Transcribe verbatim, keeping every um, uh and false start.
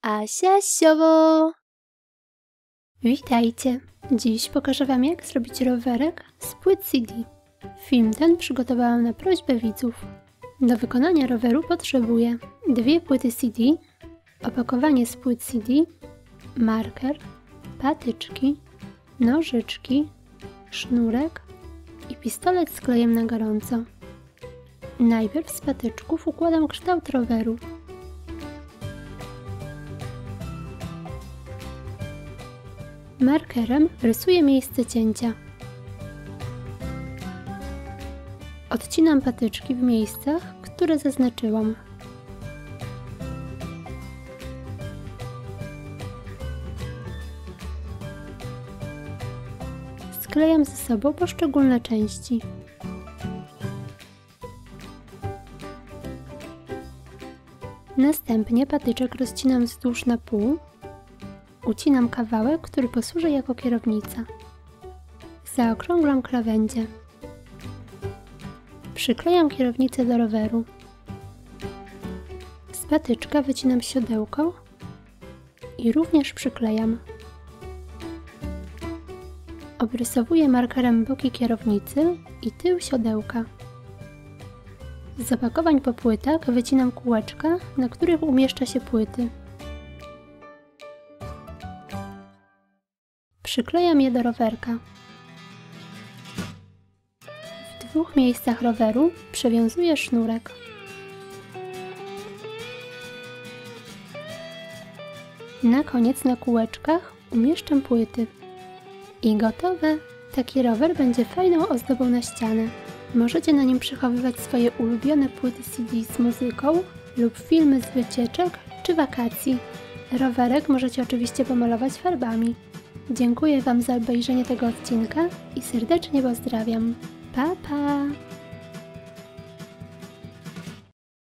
Asia Siowo! Witajcie! Dziś pokażę Wam, jak zrobić rowerek z płyt C D. Film ten przygotowałam na prośbę widzów. Do wykonania roweru potrzebuję dwie płyty C D, opakowanie z płyt C D, marker, patyczki, nożyczki, sznurek i pistolet z klejem na gorąco. Najpierw z patyczków układam kształt roweru. Markerem rysuję miejsce cięcia. Odcinam patyczki w miejscach, które zaznaczyłam. Sklejam ze sobą poszczególne części. Następnie patyczek rozcinam wzdłuż na pół. Ucinam kawałek, który posłuży jako kierownica. Zaokrąglam krawędzie. Przyklejam kierownicę do roweru. Z patyczka wycinam siodełko i również przyklejam. Obrysowuję markerem boki kierownicy i tył siodełka. Z opakowań po płytach wycinam kółeczka, na których umieszcza się płyty. Przyklejam je do rowerka. W dwóch miejscach roweru przewiązuję sznurek. Na koniec na kółeczkach umieszczam płyty. I gotowe! Taki rower będzie fajną ozdobą na ścianę. Możecie na nim przechowywać swoje ulubione płyty C D z muzyką lub filmy z wycieczek czy wakacji. Rowerek możecie oczywiście pomalować farbami. Dziękuję Wam za obejrzenie tego odcinka i serdecznie pozdrawiam. Pa, pa!